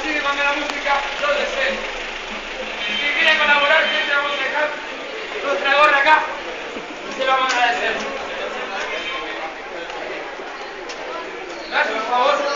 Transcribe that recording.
así manda la música, lo deseen. Si quieren colaborar, siempre vamos a dejar nuestra gorra acá y se lo vamos a agradecer. Gracias, por favor.